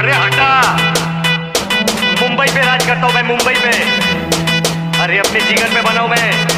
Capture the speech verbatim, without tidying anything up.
अरे हटा, मुंबई पे राज करता हूँ मैं, मुंबई पे। अरे अपने जिगर पे बना हूं मैं।